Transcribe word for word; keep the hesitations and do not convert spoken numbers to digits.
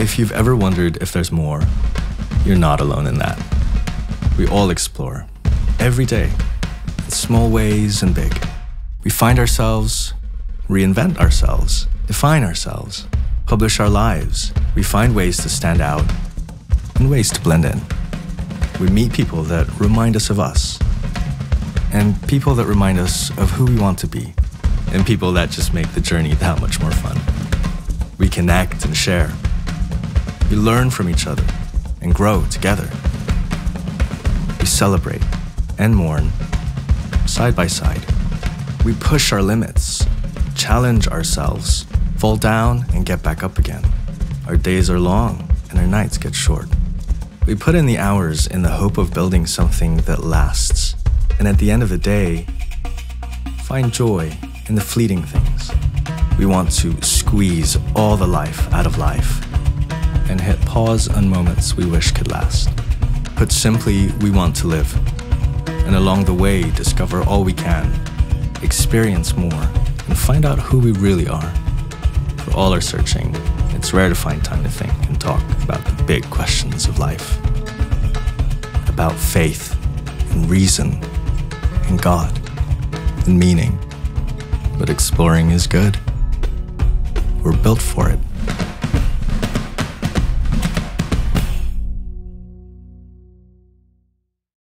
If you've ever wondered if there's more, you're not alone in that. We all explore, every day, in small ways and big. We find ourselves, reinvent ourselves, define ourselves, publish our lives. We find ways to stand out and ways to blend in. We meet people that remind us of us, and people that remind us of who we want to be, and people that just make the journey that much more fun. We connect and share. We learn from each other and grow together. We celebrate and mourn side by side. We push our limits, challenge ourselves, fall down and get back up again. Our days are long and our nights get short. We put in the hours in the hope of building something that lasts. And at the end of the day, find joy in the fleeting things. We want to squeeze all the life out of life and hit pause on moments we wish could last. Put simply, we want to live, and along the way discover all we can, experience more, and find out who we really are. For all are searching, it's rare to find time to think and talk about the big questions of life, about faith and reason and God and meaning. But exploring is good. We're built for it.